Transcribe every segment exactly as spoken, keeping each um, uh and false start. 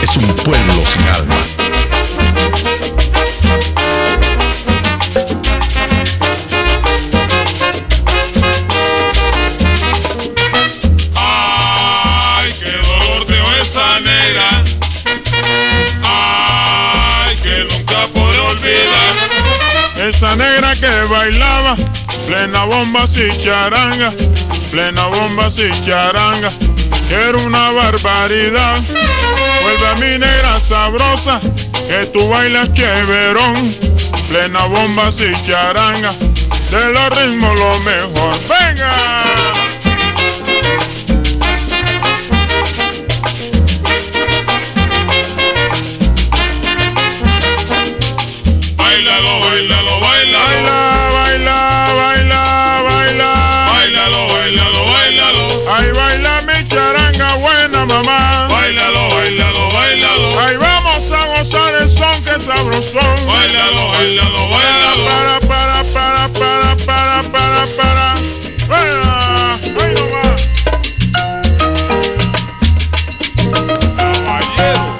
es un pueblo sin alma. Ay, qué dolor de esa negra. Ay, que nunca podré olvidar. Esa negra que bailaba plena bomba y charanga, plena bomba y charanga. Era una barbaridad. Vuelve a mi negra sabrosa, que tú bailas chéverón. Plena bomba y charanga, de los ritmos lo mejor. ¡Venga! Bailalo, bailalo, bailalo. Baila, baila, baila, baila. Bailalo, bailalo, bailalo. Ay, baila mi charanga buena, mamá. Bailalo, bailalo, bailalo. Ay, vamos a gozar el son que es sabrosón. Bailalo, bailalo, bailalo. Para, para, para, para, para, para, para. Para. Ay, no más. Caballero.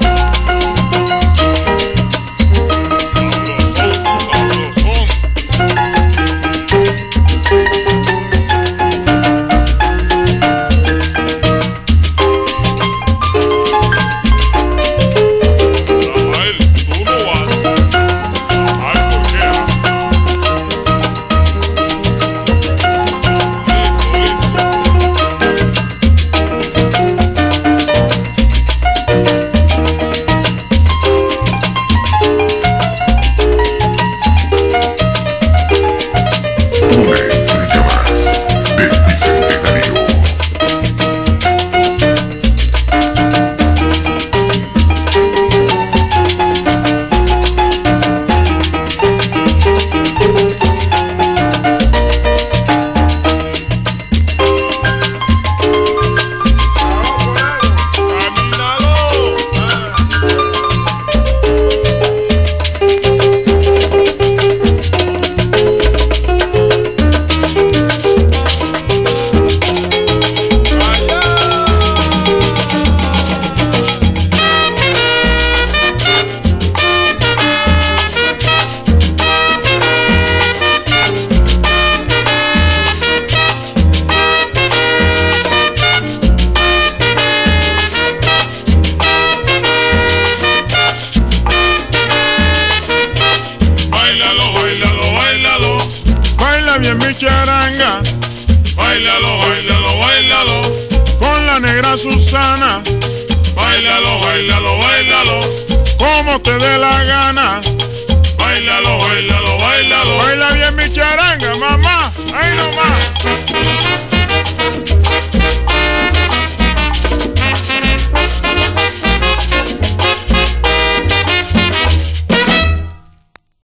Bien mi charanga, bailalo, bailalo, bailalo, con la negra Susana, bailalo, bailalo, bailalo, como te dé la gana, bailalo, bailalo, bailalo, baila bien mi charanga, mamá, ahí nomás.